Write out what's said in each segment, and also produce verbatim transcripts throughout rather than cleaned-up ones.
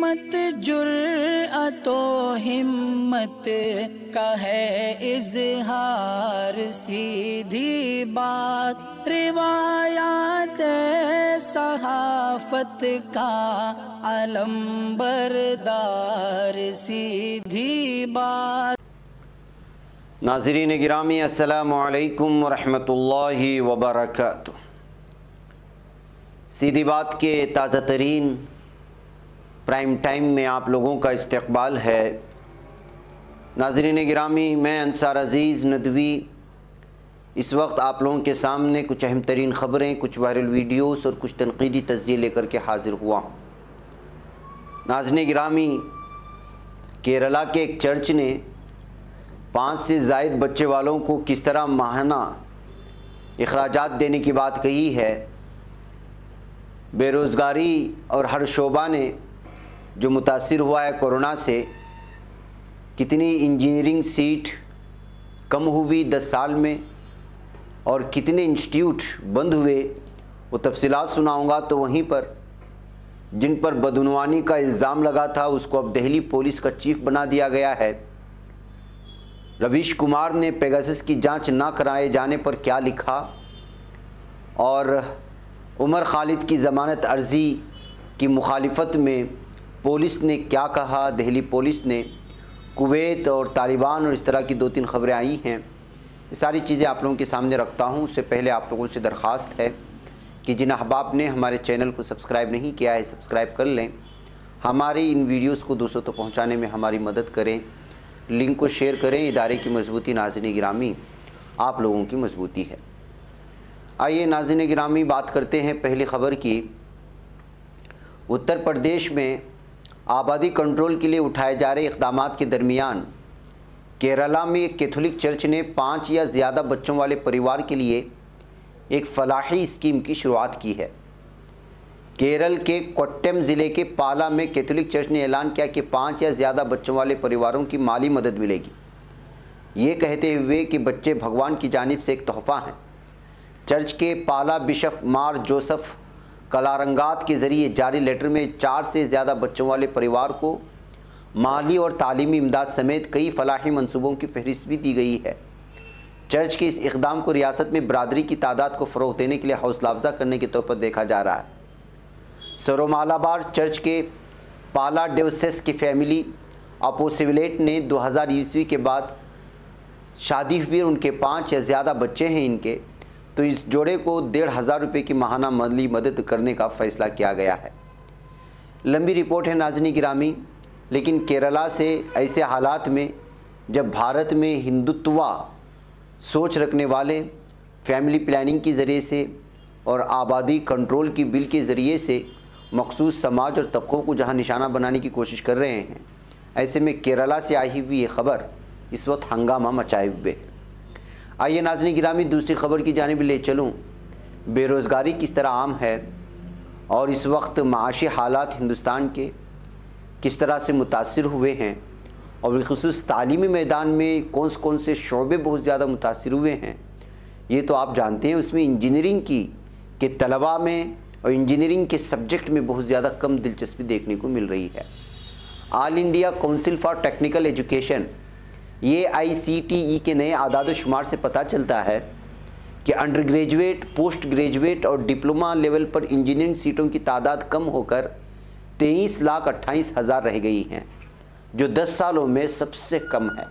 मत जुर्अतो हिम्मत का है इजहार, सीधी बात रिवायात सहाफत का अलम बरदार, सीधी बात। नाज़रीन गिरामी अस्सलामु अलैकुम वरहमतुल्लाहि वबरकातुहू। सीधी बात के ताज़ा तरीन प्राइम टाइम में आप लोगों का इस्तकबाल है। नाज़रीन गिरामी, मैं अंसार अज़ीज़ नदवी इस वक्त आप लोगों के सामने कुछ अहम तरीन ख़बरें, कुछ वायरल वीडियोस और कुछ तनक़ीदी तज़्ज़िये लेकर के हाज़िर हुआ हूँ। नाज़रीन गिरामी, केरला के एक चर्च ने पाँच से ज़ायद बच्चे वालों को किस तरह माहाना अखराजात देने की बात कही है। बेरोज़गारी और हर शोबा ने जो मुतासिर हुआ है कोरोना से, कितनी इंजीनियरिंग सीट कम हुई दस साल में और कितने इंस्टीट्यूट बंद हुए, वो तफसीलात सुनाऊंगा। तो वहीं पर जिन पर बदउनवानी का इल्ज़ाम लगा था उसको अब दिल्ली पुलिस का चीफ बना दिया गया है। रवीश कुमार ने पेगासस की जांच ना कराए जाने पर क्या लिखा और उमर खालिद की ज़मानत अर्ज़ी की मुखालिफत में पुलिस ने क्या कहा। दिल्ली पुलिस ने कुवैत और तालिबान और इस तरह की दो तीन ख़बरें आई हैं। ये सारी चीज़ें आप लोगों के सामने रखता हूँ। उससे पहले आप लोगों से दरख्वास्त है कि जिन अहबाब ने हमारे चैनल को सब्सक्राइब नहीं किया है, सब्सक्राइब कर लें। हमारी इन वीडियोज़ को दूसरों तक पहुँचाने में हमारी मदद करें। लिंक को शेयर करें। इदारे की मजबूती नाज़रीन गिरामी आप लोगों की मजबूती है। आइए नाज़रीन गिरामी बात करते हैं पहली ख़बर की। उत्तर प्रदेश में आबादी कंट्रोल के लिए उठाए जा रहे इक़दामात के दरमियान केरला में एक कैथोलिक चर्च ने पाँच या ज़्यादा बच्चों वाले परिवार के लिए एक फलाही स्कीम की शुरुआत की है। केरल के कोट्टयम ज़िले के पाला में कैथोलिक चर्च ने ऐलान किया कि पाँच या ज़्यादा बच्चों वाले परिवारों की माली मदद मिलेगी, ये कहते हुए कि बच्चे भगवान की जानिब से एक तोहफ़ा हैं। चर्च के पाला बिशप मार जोसेफ कलारंगात के ज़रिए जारी लेटर में चार से ज़्यादा बच्चों वाले परिवार को माली और तालीमी इमदाद समेत कई फलाही मनसूबों की फहरिस्त भी दी गई है। चर्च के इस इक़दाम को रियासत में बरादरी की तादाद को फ़रोग़ देने के लिए हौसला अफ़ज़ा करने के तौर पर देखा जा रहा है। सरोमालाबार चर्च के पाला डेवसेस की फैमिली अपोसिविलेट ने दो हज़ार ईस्वी के बाद शादी हुई। उनके पाँच या ज़्यादा बच्चे हैं इनके, तो इस जोड़े को डेढ़ हज़ार रुपये की माहाना माली मदद करने का फ़ैसला किया गया है। लंबी रिपोर्ट है नाज़रीन गिरामी, लेकिन केरला से ऐसे हालात में जब भारत में हिंदुत्वा सोच रखने वाले फैमिली प्लानिंग के ज़रिए से और आबादी कंट्रोल की बिल के ज़रिए से मखसूस समाज और तबक़ों को जहां निशाना बनाने की कोशिश कर रहे हैं, ऐसे में केरला से आई हुई ये ख़बर इस वक्त हंगामा मचाए हुए है। आइए नाज़रीन गिरामी दूसरी ख़बर की जानिब ले चलूँ। बेरोज़गारी किस तरह आम है और इस वक्त माशी हालात हिंदुस्तान के किस तरह से मुतासिर हुए हैं और बिलख़ुसूस तालीमी मैदान में कौन से कौन से शोबे बहुत ज़्यादा मुतासिर हुए हैं, ये तो आप जानते हैं। उसमें इंजीनियरिंग की के तलबा में और इंजीनियरिंग के सब्जेक्ट में बहुत ज़्यादा कम दिलचस्पी देखने को मिल रही है। All India council for technical education A I C T E के नए आदाद शुमार से पता चलता है कि अंडर ग्रेजुएट, पोस्ट ग्रेजुएट और डिप्लोमा लेवल पर इंजीनियरिंग सीटों की तादाद कम होकर तेईस लाख अट्ठाईस हज़ार रह गई हैं, जो दस सालों में सबसे कम है।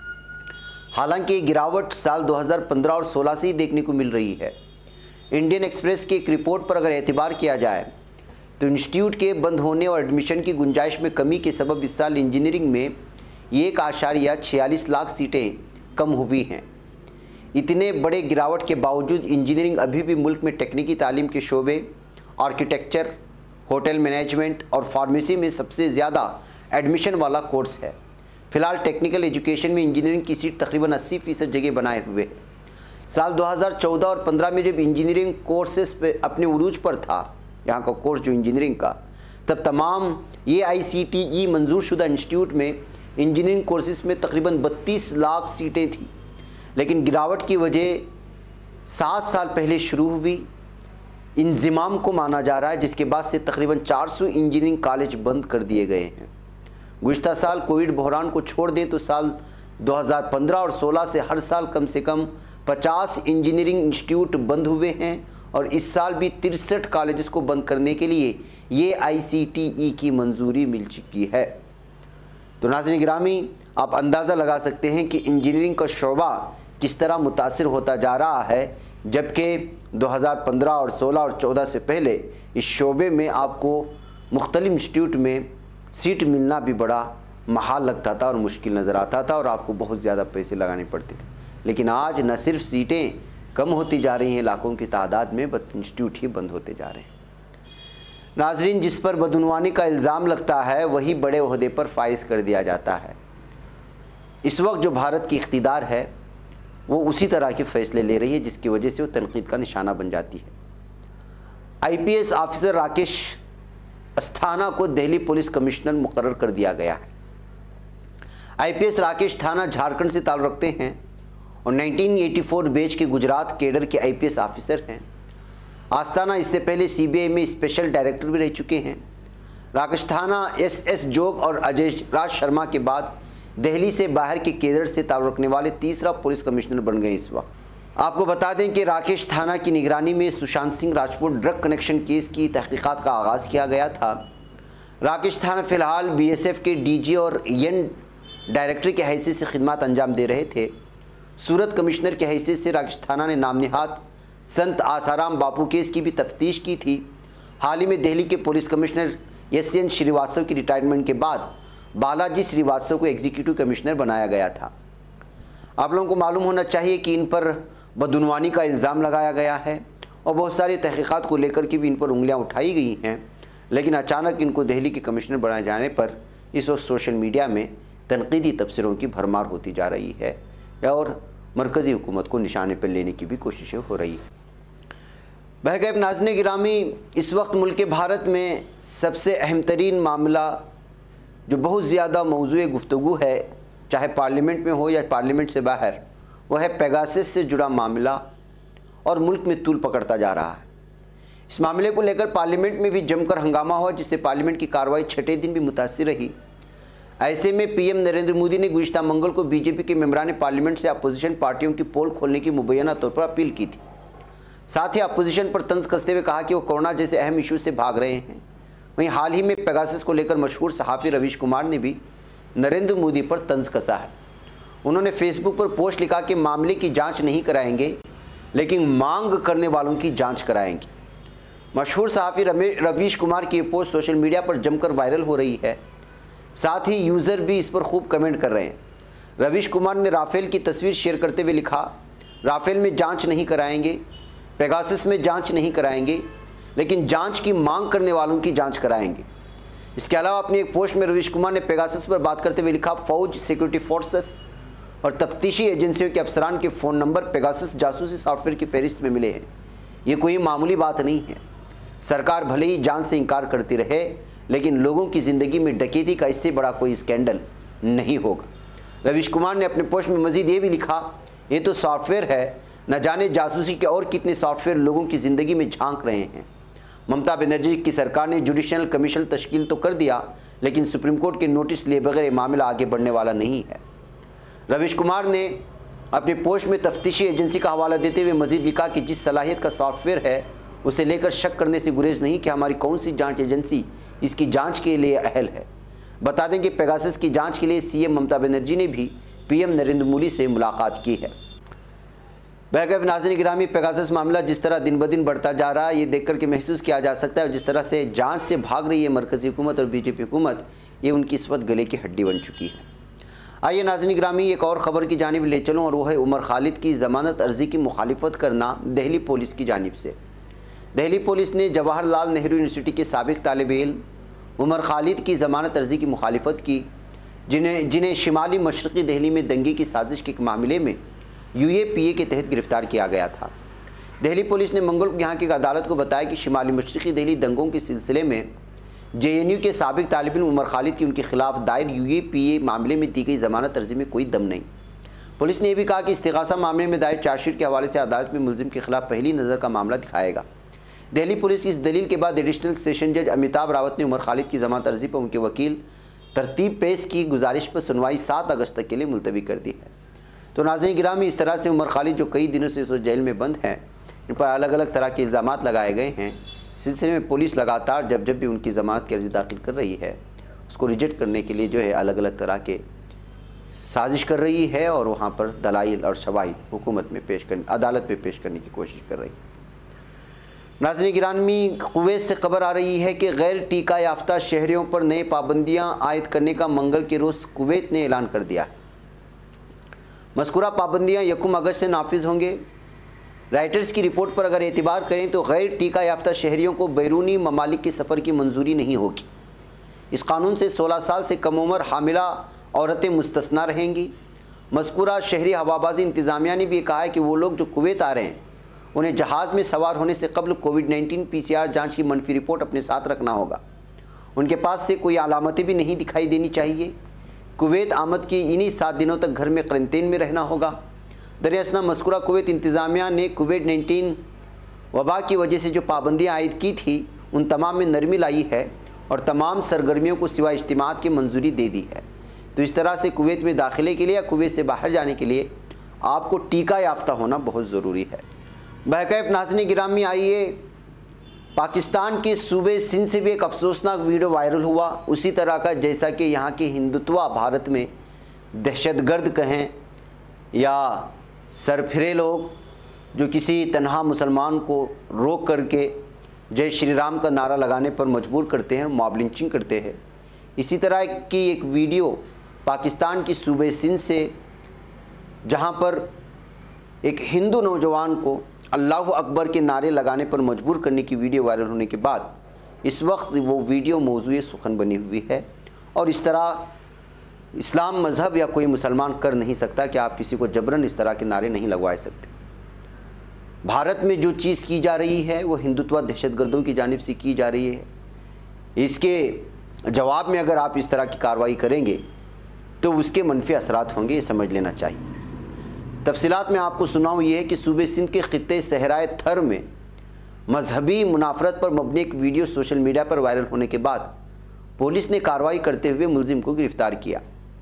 हालांकि गिरावट साल दो हज़ार पंद्रह और सोलह से ही देखने को मिल रही है। इंडियन एक्सप्रेस की एक रिपोर्ट पर अगर एतबार किया जाए तो इंस्टीट्यूट के बंद होने और एडमिशन की गुंजाइश में कमी के सबब इस साल इंजीनियरिंग में एक आशारिया छियालीस लाख सीटें कम हुई हैं। इतने बड़े गिरावट के बावजूद इंजीनियरिंग अभी भी मुल्क में टेक्निकी तालीम के शोबे आर्किटेक्चर, होटल मैनेजमेंट और फार्मेसी में सबसे ज़्यादा एडमिशन वाला कोर्स है। फ़िलहाल टेक्निकल एजुकेशन में इंजीनियरिंग की सीट तकरीबन अस्सी फ़ीसद जगह बनाए हुए है। साल दो हज़ार चौदह और पंद्रह में जब इंजीनियरिंग कोर्सेस पे अपने उरूज पर था, यहाँ का कोर्स जो इंजीनियरिंग का, तब तमाम ए आई सी टी ई मंजूर शुदा इंस्टीट्यूट में इंजीनियरिंग कोर्सेज में तकरीबन बत्तीस लाख सीटें थी। लेकिन गिरावट की वजह सात साल पहले शुरू हुई इंज़िमाम को माना जा रहा है, जिसके बाद से तकरीबन चार सौ इंजीनियरिंग कॉलेज बंद कर दिए गए हैं। गुज़िश्ता साल कोविड बहरान को छोड़ दें तो साल दो हज़ार पंद्रह और सोलह से हर साल कम से कम पचास इंजीनियरिंग इंस्टीट्यूट बंद हुए हैं और इस साल भी तिरसठ कॉलेजेस को बंद करने के लिए ये आई सी टी ई की मंजूरी मिल चुकी है। तो नाज़रीन गिरामी, आप अंदाज़ा लगा सकते हैं कि इंजीनियरिंग का शोबा किस तरह मुतासिर होता जा रहा है, जबकि दो हज़ार पंद्रह और सोलह और चौदह से पहले इस शोबे में आपको मुख्तलिफ इंस्टीट्यूट में सीट मिलना भी बड़ा महाल लगता था और मुश्किल नज़र आता था और आपको बहुत ज़्यादा पैसे लगाने पड़ते थे। लेकिन आज न सिर्फ सीटें कम होती जा रही हैं लाखों की तादाद में, बल्कि इंस्टीट्यूट ही बंद होते जा रहे हैं। नाजरीन, जिस पर बदउनवानी का इल्ज़ाम लगता है वही बड़े ओहदे पर फाइज कर दिया जाता है। इस वक्त जो भारत की इख्तिदार है वो उसी तरह के फ़ैसले ले रही है जिसकी वजह से वो तनकीद का निशाना बन जाती है। I P S officer Rakesh Asthana को दिल्ली पुलिस कमिश्नर मुकर्रर कर दिया गया है। I P S Rakesh Asthana Jharkhand से ताल्लुक़ रखते हैं और उन्नीस सौ चौरासी बैच के गुजरात कैडर के आई पी एस ऑफिसर हैं। आस्थाना इससे पहले सी बी आई में स्पेशल डायरेक्टर भी रह चुके हैं। राकेश अस्थाना एस एस जोग और अजय राज शर्मा के बाद दिल्ली से बाहर के कैडर से ताल्लुक़ रखने वाले तीसरा पुलिस कमिश्नर बन गए। इस वक्त आपको बता दें कि राकेश अस्थाना की निगरानी में Sushant Singh Rajput drug connection case की तहकीक़ात का आगाज़ किया गया था। राकेश अस्थाना फ़िलहाल बी एस एफ के डी जी और एन डायरेक्टर की हैसियत से खिदमत अंजाम दे रहे थे। सूरत कमिश्नर की हैसियत से राकेश अस्थाना ने नाम निहाद संत आसाराम बापू केस की भी तफ्तीश की थी। हाल ही में दिल्ली के police commissioner S N Shrivastava की रिटायरमेंट के बाद बालाजी श्रीवास्तव को एग्जीक्यूटिव कमिश्नर बनाया गया था। आप लोगों को मालूम होना चाहिए कि इन पर बदउनवानी का इल्ज़ाम लगाया गया है और बहुत सारी तहकीक़ात को लेकर के भी इन पर उंगलियां उठाई गई हैं, लेकिन अचानक इनको दिल्ली के कमिश्नर बनाए जाने पर इस वक्त सोशल मीडिया में तनकीदी तबसरों की भरमार होती जा रही है और मरकज़ी हुकूमत को निशाने पर लेने की भी कोशिशें हो रही है। बहरकैफ नाज़रीन गिरामी, इस वक्त मुल्क भारत में सबसे अहम तरीन मामला जो बहुत ज़्यादा मौज़ूए गुफ्तगू है, चाहे पार्लियामेंट में हो या पार्लियामेंट से बाहर, वह है पेगासस से जुड़ा मामला और मुल्क में तूल पकड़ता जा रहा है। इस मामले को लेकर पार्लियामेंट में भी जमकर हंगामा हुआ, जिससे पार्लियामेंट की कार्रवाई छठे दिन भी मुतासिर रही। ऐसे में पीएम नरेंद्र मोदी ने गुज़िश्ता मंगल को बीजेपी के मेंबरान पार्लियामेंट से अपोजिशन पार्टियों की पोल खोलने की मुबैना तौर पर अपील की थी। साथ ही अपोजिशन पर तंज कसते हुए कहा कि वो कोरोना जैसे अहम इशू से भाग रहे हैं। वहीं हाल ही में पेगासस को लेकर मशहूर सहाफ़ी रवीश कुमार ने भी नरेंद्र मोदी पर तंज कसा है। उन्होंने फेसबुक पर पोस्ट लिखा कि मामले की जांच नहीं कराएंगे, लेकिन मांग करने वालों की जांच कराएंगे। मशहूर सहाफ़ी रवीश कुमार की ये पोस्ट सोशल मीडिया पर जमकर वायरल हो रही है। साथ ही यूज़र भी इस पर खूब कमेंट कर रहे हैं। रवीश कुमार ने राफेल की तस्वीर शेयर करते हुए लिखा, राफेल में जांच नहीं कराएंगे, पेगासस में जांच नहीं कराएंगे, लेकिन जांच की मांग करने वालों की जांच कराएंगे। इसके अलावा अपनी एक पोस्ट में रवीश कुमार ने पेगासस पर बात करते हुए लिखा, फ़ौज, सिक्योरिटी फोर्सेस और तफ्तीशी एजेंसियों के अफसरान के फ़ोन नंबर पेगासस जासूसी सॉफ्टवेयर की फहरिस्त में मिले हैं। ये कोई मामूली बात नहीं है। सरकार भले ही जांच से इनकार करती रहे, लेकिन लोगों की ज़िंदगी में डकैती का इससे बड़ा कोई स्कैंडल नहीं होगा। रवीश कुमार ने अपने पोस्ट में मज़ीद ये भी लिखा, ये तो सॉफ्टवेयर है, न जाने जासूसी के और कितने सॉफ्टवेयर लोगों की ज़िंदगी में झांक रहे हैं। ममता बनर्जी की सरकार ने जुडिशल कमीशन तश्कील तो कर दिया, लेकिन सुप्रीम कोर्ट के नोटिस लिए बगैर ये मामला आगे बढ़ने वाला नहीं है। रवीश कुमार ने अपने पोस्ट में तफ्तीशी एजेंसी का हवाला देते हुए मज़ीद लिखा कि जिस सलाहियत का सॉफ्टवेयर है उसे लेकर शक करने से गुरेज नहीं कि हमारी कौन सी जांच एजेंसी इसकी जांच के लिए अहल है। बता दें कि पेगासस की जांच के लिए सीएम ममता बनर्जी ने भी पीएम नरेंद्र मोदी से मुलाकात की है। बहरकैफ नाज़रीन गिरामी, पेगासस मामला जिस तरह दिन ब दिन बढ़ता जा रहा है, ये देख कर के महसूस किया जा सकता है और जिस तरह से जांच से भाग रही है मरकज़ी हुकूमत और बीजेपी हुकूमत, ये उनकी इस वक्त गले की हड्डी बन चुकी है। आइए नाज़रीन गिरामी, एक और ख़बर की जानिब ले चलूँ और वो है उमर खालिद की ज़मानत अर्ज़ी की मुखालिफत करना दिल्ली पुलिस की जानिब से। दिल्ली पुलिस ने जवाहरलाल नेहरू यूनिवर्सिटी के साबिक़ तालिब इल्म उमर खालिद की ज़मानत अर्ज़ी की मुखालिफत की, जिन्हें जिन्हें शिमाली मशरक़ी दिल्ली में दंगे की साजिश के मामले में यू ए पी ए के तहत गिरफ़्तार किया गया था। दिल्ली पुलिस ने मंगल को यहाँ की एक अदालत को बताया कि शिमाली मशरक़ी दिल्ली दंगों के सिलसिले में जे एन यू के साबिक़ तालिब इल्म उमर खालिद की उनके खिलाफ दायर यू ए पी ए मामले में दी गई ज़मानत अर्ज़ी में कोई दम नहीं। पुलिस ने यह भी कहा कि इस्तिग़ासा मामले में दायर चार्जशीट के हवाले से अदालत में मुलजिम के खिलाफ पहली नज़र का मामला दिखाएगा। दिल्ली पुलिस की इस दलील के बाद एडिशनल सेशन जज अमिताभ रावत ने उमर खालिद की जमानत अर्जी पर उनके वकील तरतीब पेश की गुजारिश पर सुनवाई सात अगस्त तक के लिए मुलतवी कर दी है। तो नाज़रीन गिरामी, इस तरह से उमर खालिद जो कई दिनों से उस जेल में बंद हैं, इन पर अलग अलग तरह के इल्ज़ामात लगाए गए हैं। इस सिलसिले में पुलिस लगातार जब जब भी उनकी ज़मानत की अर्जी दाखिल कर रही है, उसको रिजेक्ट करने के लिए जो है अलग अलग तरह के साजिश कर रही है और वहाँ पर दलाइल और शवाहिद हुकूमत में पेश करने, अदालत में पेश करने की कोशिश कर रही है। नाज़रीन गिरामी, कुवैत से खबर आ रही है कि गैर टीका याफ्ता शहरियों पर नए पाबंदियाँ आयद करने का मंगल के रोज़ कुवैत ने ऐलान कर दिया। मज़कूरा पाबंदियाँ यकम अगस्त से नाफिज होंगे। राइटर्स की रिपोर्ट पर अगर एतबार करें तो गैर टीका याफ्ता शहरियों को बैरूनी ममालिक के सफ़र की मंजूरी नहीं होगी। इस कानून से सोलह साल से कम उम्र हामिला औरतें मुस्तस्ना रहेंगी। मज़कूरा शहरी हवाबाजी इंतज़ामिया ने भी कहा है कि वो लोग जो कुवैत आ रहे हैं उन्हें जहाज़ में सवार होने से कबल COVID nineteen P C R जाँच की मनफी रिपोर्ट अपने साथ रखना होगा। उनके पास से कोई अलामतें भी नहीं दिखाई देनी चाहिए। कुवैत आमद की इन्हीं सात दिनों तक घर में क्वारंटीन में रहना होगा। दरअसल मज़कूरा कुवैत इंतज़ामिया ने कोविड नाइन्टीन वबा की वजह से जो पाबंदियाँ आयद की थी उन तमाम में नरमी लाई है और तमाम सरगर्मियों को सिवा इज्तिमात की मंजूरी दे दी है। तो इस तरह से कुवैत में दाखिले के लिए या कुवैत से बाहर जाने के लिए आपको टीका याफ्ता होना बहुत ज़रूरी है। बहकैफ नाज़रीन गिरामी, आइए पाकिस्तान के सूबे सिंध से भी एक अफसोसनाक वीडियो वायरल हुआ, उसी तरह का जैसा कि यहाँ के हिंदुत्वा भारत में दहशतगर्द कहें या सरफिरे लोग जो किसी तन्हा मुसलमान को रोक करके जय श्री राम का नारा लगाने पर मजबूर करते हैं, मॉब लिंचिंग करते हैं। इसी तरह की एक वीडियो पाकिस्तान की सूबे सिंध से, जहाँ पर एक हिंदू नौजवान को अल्लाह अकबर के नारे लगाने पर मजबूर करने की वीडियो वायरल होने के बाद इस वक्त वो वीडियो मौज़ूए सुखन बनी हुई है। और इस तरह इस्लाम मज़हब या कोई मुसलमान कर नहीं सकता कि आप किसी को जबरन इस तरह के नारे नहीं लगवा सकते। भारत में जो चीज़ की जा रही है वो हिंदुत्व दहशतगर्दों की जानिब से की जा रही है। इसके जवाब में अगर आप इस तरह की कार्रवाई करेंगे तो उसके मनफी असरात होंगे, ये समझ लेना चाहिए। तफसीलात में आपको सुनाऊँ ये है कि सूबे सिंध के ख़ित्ते सहराए थर में मजहबी मुनाफरत पर मबनी एक वीडियो सोशल मीडिया पर वायरल होने के बाद पुलिस ने कार्रवाई करते हुए मुलजिम को गिरफ्तार किया।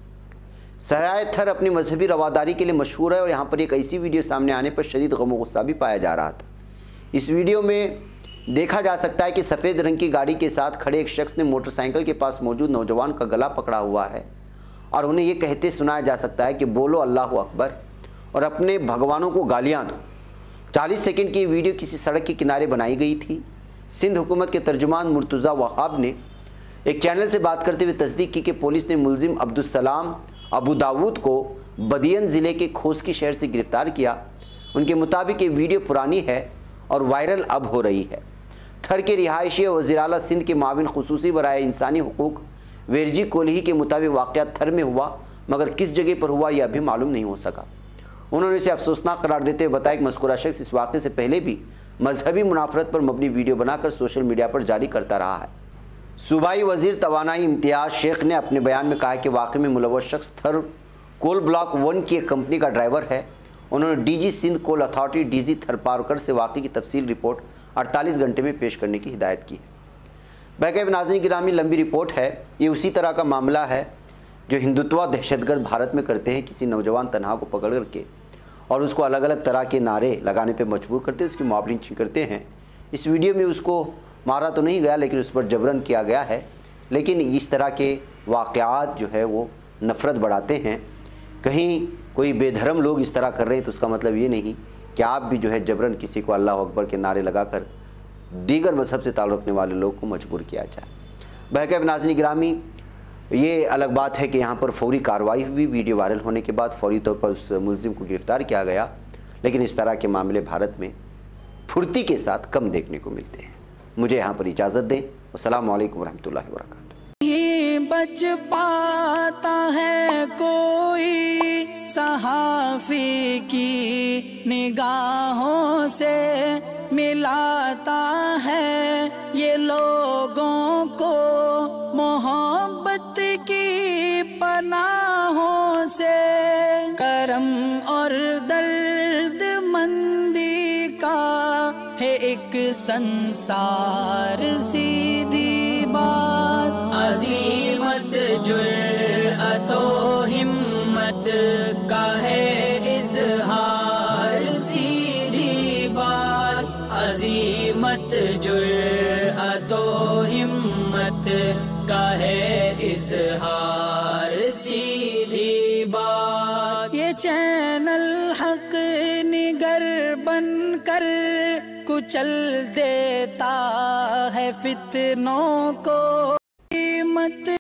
सहराए थर अपनी मजहबी रवादारी के लिए मशहूर है और यहाँ पर एक ऐसी वीडियो सामने आने पर शदीद गम गुस्सा भी पाया जा रहा था। इस वीडियो में देखा जा सकता है कि सफ़ेद रंग की गाड़ी के साथ खड़े एक शख्स ने मोटरसाइकिल के पास मौजूद नौजवान का गला पकड़ा हुआ है और उन्हें ये कहते सुनाया जा सकता है कि बोलो अल्लाह अकबर और अपने भगवानों को गालियाँ दो। चालीस सेकंड की वीडियो किसी सड़क के किनारे बनाई गई थी। सिंध हुकूमत के तर्जुमान मुर्तज़ा वहाब ने एक चैनल से बात करते हुए तस्दीक की कि पुलिस ने मुलजिम अब्दुलसलाम अबू दाऊद को बदियन ज़िले के खोसकी शहर से गिरफ़्तार किया। उनके मुताबिक ये वीडियो पुरानी है और वायरल अब हो रही है। थर के रिहायशी वज़ीर आला सिंध के माविन खुसूसी बराए इंसानी हुकूक वेरजी कोलही के मुताबिक वाक़या थर में हुआ, मगर किस जगह पर हुआ यह अभी मालूम नहीं हो सका। उन्होंने इसे अफसोसनाक करार देते हुए बताया कि मज़कूरा शख्स इस वाक़े से पहले भी मजहबी मुनाफरत पर मबनी वीडियो बनाकर सोशल मीडिया पर जारी करता रहा है। सूबाई वज़ीर तवानाई इम्तियाज़ शेख ने अपने बयान में कहा कि वाक़े में मुलव्वस शख्स थर कोल ब्लॉक वन की एक कंपनी का ड्राइवर है। उन्होंने D G Sindh coal authority D G Tharparkar से वाक़े की तफसील रिपोर्ट अड़तालीस घंटे में पेश करने की हिदायत की है। बैकैब नाज़रीन गिरामी, लंबी रिपोर्ट है। ये उसी तरह का मामला है जो हिंदुत्व दहशतगर्द भारत में करते हैं, किसी नौजवान तनहा को पकड़ करके और उसको अलग अलग तरह के नारे लगाने पे मजबूर करते हैं, उसकी मॉब लिंचिंग करते हैं। इस वीडियो में उसको मारा तो नहीं गया लेकिन उस पर जबरन किया गया है। लेकिन इस तरह के वाक़यात जो है वो नफ़रत बढ़ाते हैं। कहीं कोई बेधर्म लोग इस तरह कर रहे हैं तो उसका मतलब ये नहीं कि आप भी जो है जबरन किसी को अल्लाह अकबर के नारे लगाकर दीगर मजहब से ताल्लुक़ रखने वाले लोग को मजबूर किया जाए। बहरकैफ नाज़रीन गिरामी, ये अलग बात है कि यहाँ पर फौरी कार्रवाई हुई। वीडियो वायरल होने के बाद फौरी तौर पर उस मुलजिम को गिरफ़्तार किया गया। लेकिन इस तरह के मामले भारत में फुर्ती के साथ कम देखने को मिलते हैं। मुझे यहाँ पर इजाज़त दें। अस्सलाम वालेकुम रहमतुल्लाहि व बरकातुहू। ये बच पाता है कोई सहाफ़ी की निगाहों से, मिलाता है ये लोगों को मोहब्बत की पनाहों से। करम और दर्द मंदी का है एक एक संसार सीधी बात, अजीमत जुर्अतो हिम्मत का है इजहार सीधी बात, अजीमत जुर्अतो हिम्मत का है इजहार सीधी बात। ये चैनल हक निगर बन कर कुचल देता है फितनों को, मत